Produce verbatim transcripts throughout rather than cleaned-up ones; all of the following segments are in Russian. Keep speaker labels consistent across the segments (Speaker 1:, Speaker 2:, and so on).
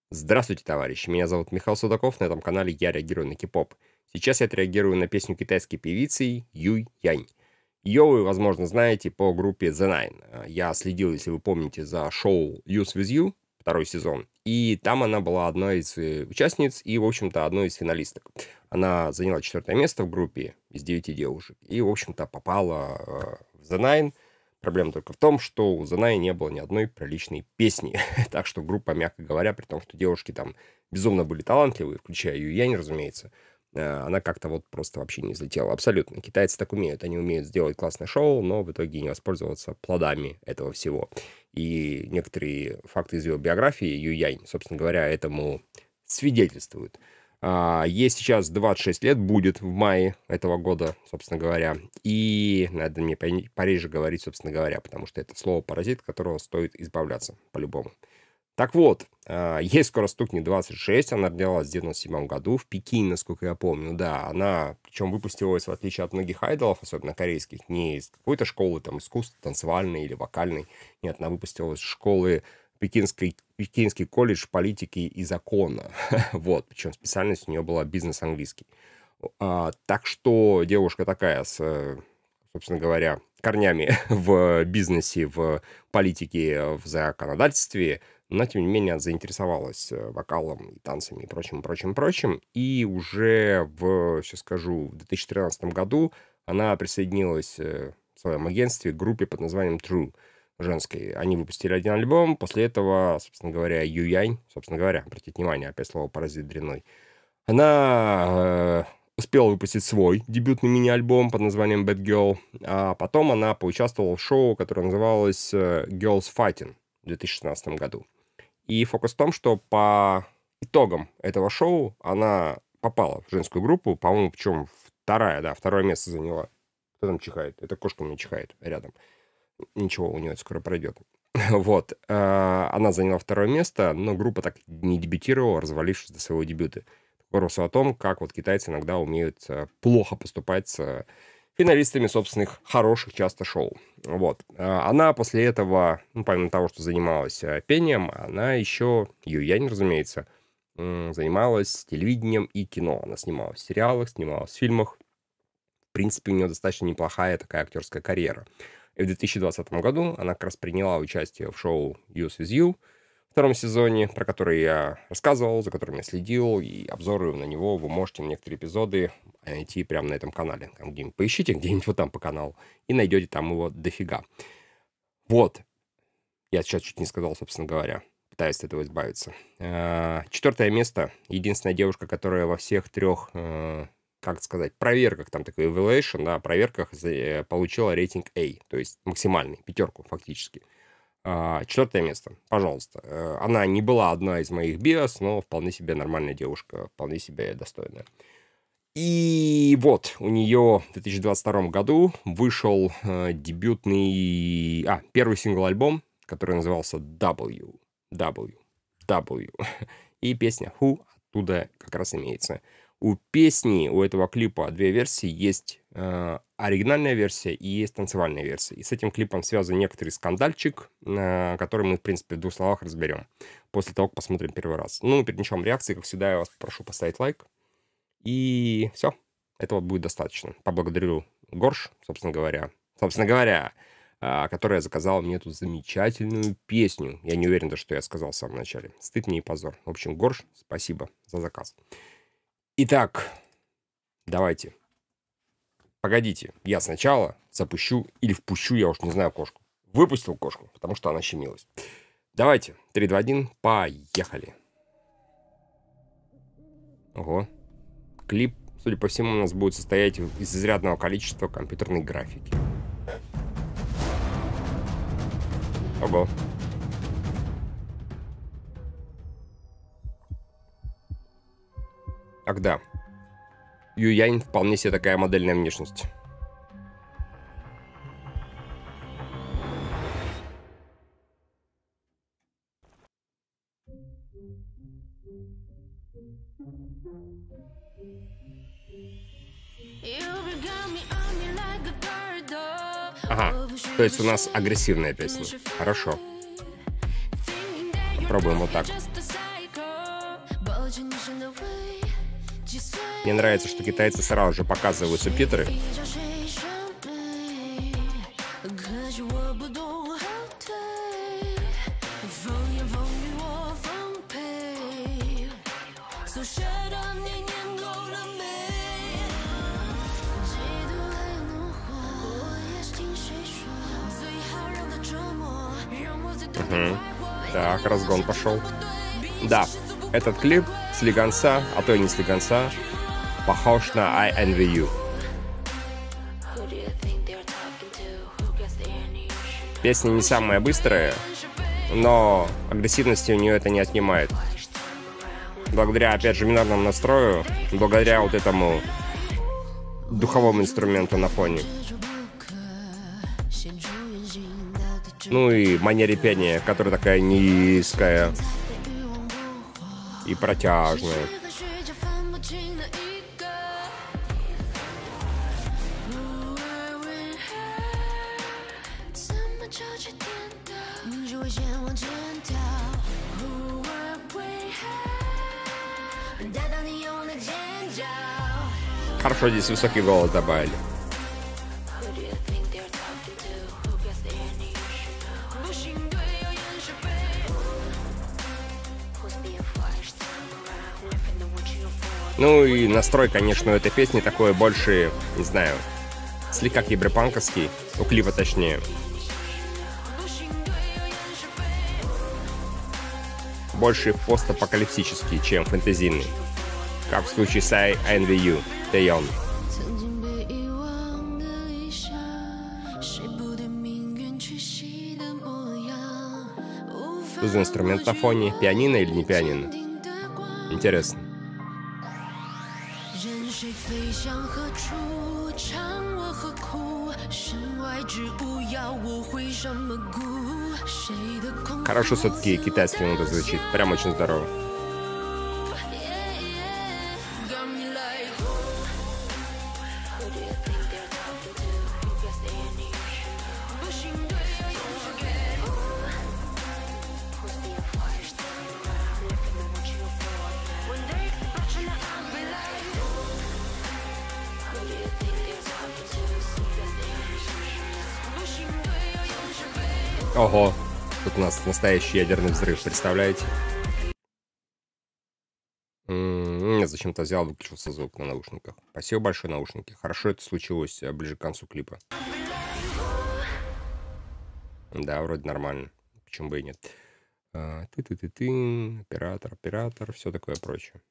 Speaker 1: Здравствуйте, товарищи! Меня зовут Михаил Судаков, на этом канале я реагирую на кей-поп. Сейчас я отреагирую на песню китайской певицы Юй Янь. Ее вы, возможно, знаете по группе The Nine. Я следил, если вы помните, за шоу Youth With You, второй сезон, и там она была одной из э, участниц и, в общем-то, одной из финалисток. Она заняла четвертое место в группе из девяти девушек и, в общем-то, попала э, в The Nine. Проблема только в том, что у The Nine не было ни одной приличной песни. Так что группа, мягко говоря, при том, что девушки там безумно были талантливые, включая Юй Янь, разумеется, э, она как-то вот просто вообще не взлетела. Абсолютно. Китайцы так умеют. Они умеют сделать классное шоу, но в итоге не воспользоваться плодами этого всего. И некоторые факты из ее биографии Юй Янь, собственно говоря, этому свидетельствуют. А, ей сейчас двадцать шесть лет, будет в мае этого года, собственно говоря. И надо мне пори- пореже говорить, собственно говоря, потому что это слово «паразит», от которого стоит избавляться по-любому. Так вот, а, ей скоро стукнет двадцать шесть, она родилась в девяносто седьмом году в Пекине, насколько я помню, да. Она, причем выпустилась, в отличие от многих айдолов, особенно корейских, не из какой-то школы там искусств, танцевальной или вокальной. Нет, она выпустилась из школы Пекинской, Пекинский колледж политики и закона. Вот, причем специальность у нее была бизнес-английский. А, так что девушка такая с, э, собственно говоря, корнями в бизнесе, в политике, в законодательстве, но, тем не менее, заинтересовалась э, вокалом и танцами и прочим, прочим, прочим. И уже в, сейчас скажу, в две тысячи тринадцатом году она присоединилась э, в своем агентстве к группе под названием True, женской. Они выпустили один альбом, после этого, собственно говоря, Юй Янь, собственно говоря, обратите внимание, опять слово «паразит» дрянной, она э, успела выпустить свой дебютный мини-альбом под названием Bad Girl, а потом она поучаствовала в шоу, которое называлось э, Girls Fighting в две тысячи шестнадцатом году. И фокус в том, что по итогам этого шоу она попала в женскую группу, по-моему, причем вторая, да, второе место заняла. Кто там чихает? Это кошка у меня чихает рядом. Ничего, у нее это скоро пройдет. Вот. а, Она заняла второе место, но группа так не дебютировала, развалившись до своего дебюта. Вопрос о том, как вот китайцы иногда умеют э, плохо поступать с финалистами собственных хороших часто шоу. Вот. А Она после этого, ну, помимо того, что занималась э, пением, она еще, Юй Янь, разумеется, м, занималась телевидением и кино. Она снималась в сериалах, снималась в фильмах. В принципе, у нее достаточно неплохая такая актерская карьера. И в две тысячи двадцатом году она как раз приняла участие в шоу Youth With You, втором сезоне, про который я рассказывал, за которым я следил, и обзоры на него вы можете на некоторые эпизоды найти прямо на этом канале. Там где-нибудь поищите, где-нибудь вот там по каналу, и найдете там его дофига. Вот. Я сейчас чуть не сказал, собственно говоря. Пытаюсь от этого избавиться. А, Четвертое место. Единственная девушка, которая во всех трех, э, как это сказать, проверках, там такой evaluation, да, проверках за- э, получила рейтинг A, то есть максимальный, пятерку фактически. А, Четвертое место, пожалуйста. Э, Она не была одна из моих биос, но вполне себе нормальная девушка, вполне себе достойная. И вот, у нее в две тысячи двадцать втором году вышел э, дебютный... А, первый сингл-альбом, который назывался W. W. W. И песня Who оттуда как раз имеется. У песни, у этого клипа две версии. Есть э, оригинальная версия и есть танцевальная версия. И с этим клипом связан некоторый скандальчик, э, который мы, в принципе, в двух словах разберем после того, как посмотрим первый раз. Ну, перед началом реакции, как всегда, я вас прошу поставить лайк. И все. Этого будет достаточно. Поблагодарю Горш, собственно говоря. Собственно говоря, а, которая заказала мне эту замечательную песню. Я не уверен, что я сказал в самом начале. Стыд мне и позор. В общем, Горш, спасибо за заказ. Итак, давайте. Погодите, я сначала запущу или впущу, я уж не знаю, кошку. Выпустил кошку, потому что она щемилась. Давайте. три, два, один, поехали. Ого. Клип, судя по всему, у нас будет состоять из изрядного количества компьютерной графики. Ого. Ах да. Юй Янь вполне себе такая модельная внешность. Ага, то есть у нас агрессивная песня. Хорошо. Попробуем вот так. Мне нравится, что китайцы сразу же показывают субтитры. Угу. Так, разгон пошел. Да, этот клип с легонца, а то и не с легонца, похож на I Envy You. Песня не самая быстрая, но агрессивности у нее это не отнимает. Благодаря, опять же, минорному настрою, благодаря вот этому духовому инструменту на фоне. Ну и манере пения, которая такая низкая и протяжная. Хорошо, здесь высокий голос добавили. Ну и настрой, конечно, у этой песни такой больше, не знаю, слегка киберпанковский, у клипа точнее. Больше постапокалиптический, чем фэнтезийный. Как в случае с I Envy You, Taeyeon. Что за инструмент на фоне? Пианино или не пианино? Интересно. Хорошо все-таки китайский иногда звучит. Прям очень здорово. Ого, тут у нас настоящий ядерный взрыв, представляете? М-м, я зачем-то взял, выключился звук на наушниках. Спасибо большое, наушники. Хорошо это случилось ближе к концу клипа. Да, вроде нормально. Почему бы и нет? А, ты-ты-ты-ты, оператор, оператор, все такое прочее.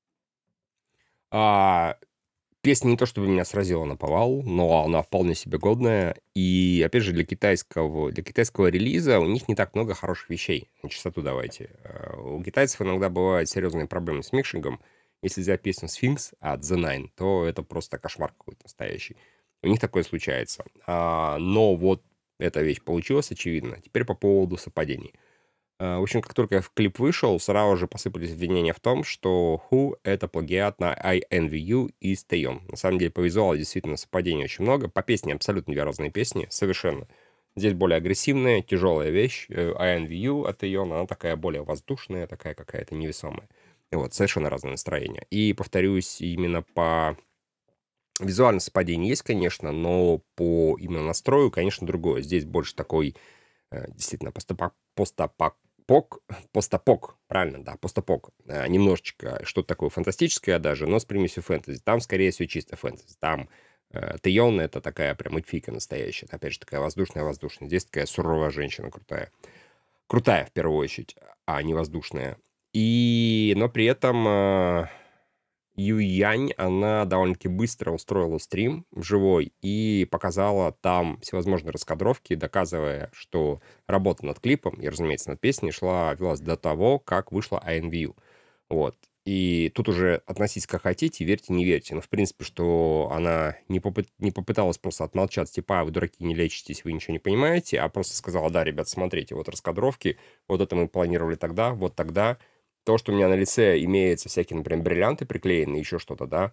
Speaker 1: А... Песня не то чтобы меня сразила наповал, но она вполне себе годная. И, опять же, для китайского, для китайского релиза у них не так много хороших вещей. На чистоту давайте. У китайцев иногда бывают серьезные проблемы с микшингом. Если взять песню Sphinx от The Nine, то это просто кошмар какой-то настоящий. У них такое случается. Но вот эта вещь получилась, очевидно. Теперь по поводу совпадений. В общем, как только клип вышел, сразу же посыпались обвинения в том, что Who — это плагиат на I Envy You и Taeyeon. На самом деле, по визуалу действительно совпадений очень много. По песне абсолютно две разные песни, совершенно. Здесь более агрессивная, тяжелая вещь. I Envy You от Taeyeon, она такая более воздушная, такая какая-то невесомая. Вот, совершенно разное настроение. И, повторюсь, именно по... Визуально совпадение есть, конечно, но по именно настрою, конечно, другое. Здесь больше такой, действительно, постапок, постапок, постапок, правильно, да, постапок. Немножечко что-то такое фантастическое даже, но с примесью фэнтези. Там, скорее всего, чисто фэнтези. Там Taeyeon — это такая прям эльфийка настоящая. Опять же, такая воздушная-воздушная. Здесь такая суровая женщина крутая. Крутая, в первую очередь, а не воздушная. И, но при этом... Юй Янь, она довольно-таки быстро устроила стрим живой и показала там всевозможные раскадровки, доказывая, что работа над клипом и, разумеется, над песней шла, велась до того, как вышла I Envy You. Вот. И тут уже относитесь как хотите, верьте, не верьте. Но, в принципе, что она не, попыт... не попыталась просто отмолчаться, типа, а, вы дураки, не лечитесь, вы ничего не понимаете, а просто сказала: да, ребят, смотрите, вот раскадровки, вот это мы планировали тогда, вот тогда. То, что у меня на лице имеется всякие, например, бриллианты приклеены, еще что-то, да,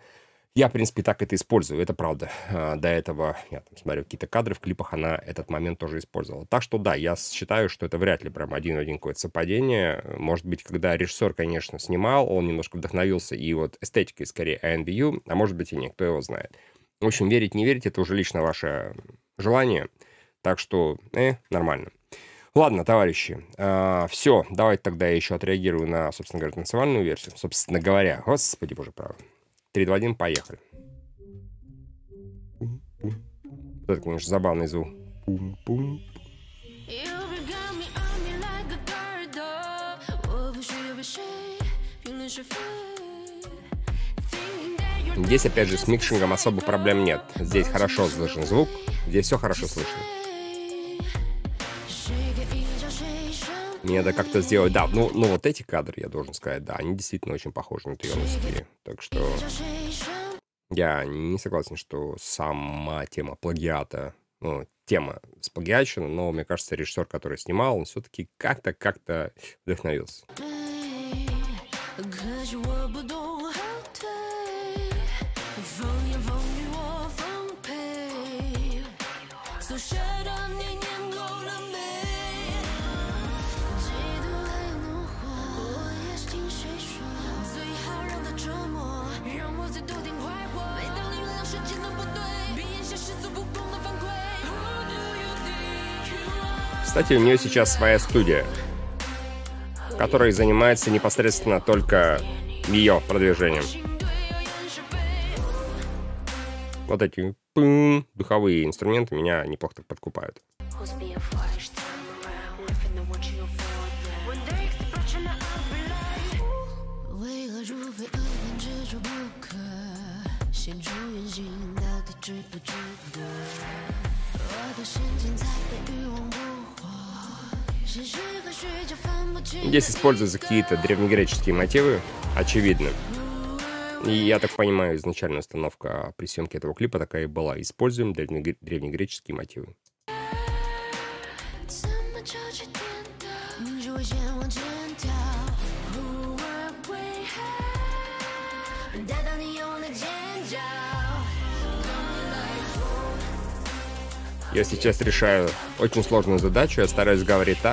Speaker 1: Я, в принципе, так это использую, это правда. А, До этого, я там смотрю какие-то кадры в клипах, она этот момент тоже использовала. Так что да, я считаю, что это вряд ли прям один в один какое-то совпадение. Может быть, когда режиссер, конечно, снимал, он немножко вдохновился и вот эстетикой скорее эй энд би ю, а может быть и нет, кто его знает. В общем, верить, не верить, это уже лично ваше желание. Так что, э, нормально. Ладно, товарищи, все, давайте тогда я еще отреагирую на, собственно говоря, танцевальную версию. Собственно говоря, господи боже правый. три, два, один, поехали. Вот это, конечно, забавный звук. Пум-пум. Здесь, опять же, с микшингом особых проблем нет. Здесь хорошо слышен звук, здесь все хорошо слышно. Мне надо как-то сделать... Да, ну, ну вот эти кадры, я должен сказать, да, они действительно очень похожи на Тойоновские. Так что я не согласен, что сама тема плагиата, ну, тема сплагиачена, но мне кажется, режиссер, который снимал, он все-таки как-то, как-то вдохновился. Кстати, у нее сейчас своя студия, которая занимается непосредственно только ее продвижением. Вот эти пым, духовые инструменты меня неплохо так подкупают. Здесь используются какие-то древнегреческие мотивы, очевидно. И я так понимаю, изначальная установка при съемке этого клипа такая и была. Используем древнегре- древнегреческие мотивы. Я сейчас решаю очень сложную задачу. Я стараюсь говорить так,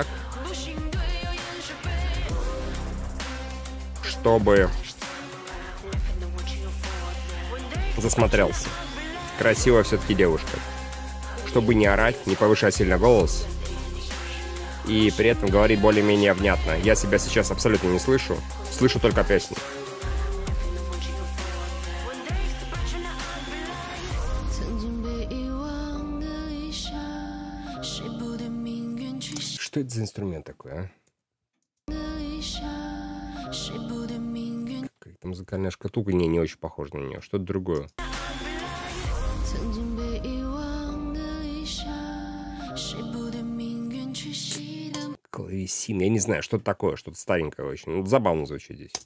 Speaker 1: чтобы засмотрелся. Красивая все-таки девушка. Чтобы не орать, не повышать сильно голос. И при этом говорить более-менее внятно. Я себя сейчас абсолютно не слышу. Слышу только песню. Что это за инструмент такой, а? Какая-то музыкальная шкатулка. Не, не очень похожа на нее. Что-то другое. Клавесин. Я не знаю, что-то такое, что-то старенькое очень. Ну, забавно звучит здесь.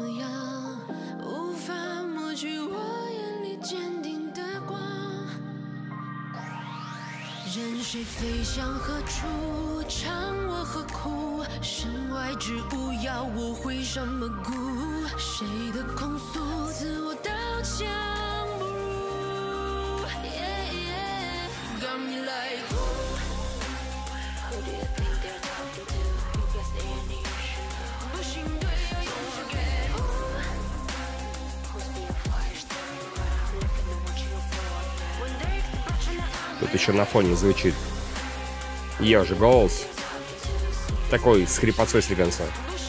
Speaker 1: Тут еще на фоне звучит ее же голос. Такой с хрипотцой слегонца.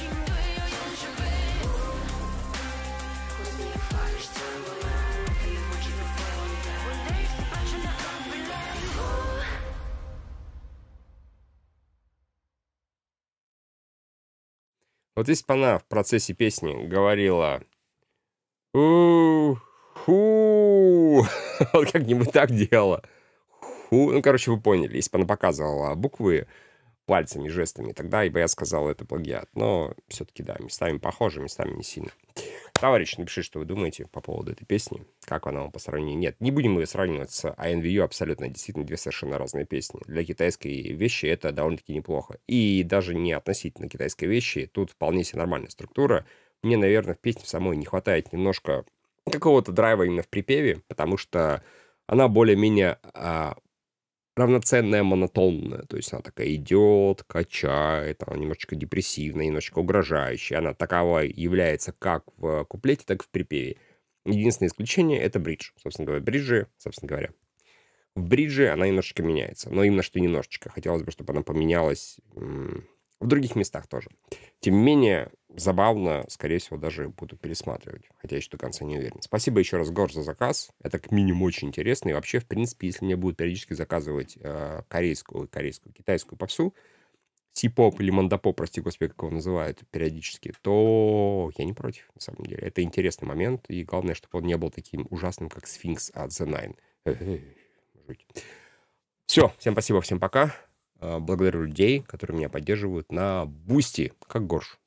Speaker 1: Вот если бы она в процессе песни говорила «У-ху», вот как-нибудь так делала. Ху, ну, короче, вы поняли. Если бы она показывала буквы пальцами, жестами, тогда бы я сказал, это плагиат. Но все-таки, да, местами похоже, местами не сильно. Товарищи, напишите, что вы думаете по поводу этой песни. Как она вам по сравнению? Нет, не будем ее сравнивать с эй энд би ю. Абсолютно, действительно, две совершенно разные песни. Для китайской вещи это довольно-таки неплохо. И даже не относительно китайской вещи, тут вполне себе нормальная структура. Мне, наверное, в песне самой не хватает немножко какого-то драйва именно в припеве, потому что она более-менее а, равноценная, монотонная. То есть она такая идет, качает, она немножечко депрессивная, немножечко угрожающая. Она таковой является как в куплете, так и в припеве. Единственное исключение — это бридж. Собственно говоря, бриджи, собственно говоря. В бридже она немножечко меняется. Но именно что немножечко. Хотелось бы, чтобы она поменялась м, в других местах тоже. Тем не менее, забавно, скорее всего, даже буду пересматривать. Хотя еще до конца не уверен. Спасибо еще раз, Горж, за заказ. Это как минимум очень интересно. И вообще, в принципе, если мне будут периодически заказывать э, корейскую, корейскую, китайскую попсу, си-поп или мандапоп, прости господи, как его называют периодически, то я не против, на самом деле. Это интересный момент. И главное, чтобы он не был таким ужасным, как Сфинкс от The Nine. Все, всем спасибо, всем пока. Э, Благодарю людей, которые меня поддерживают на Бусти, как Горш.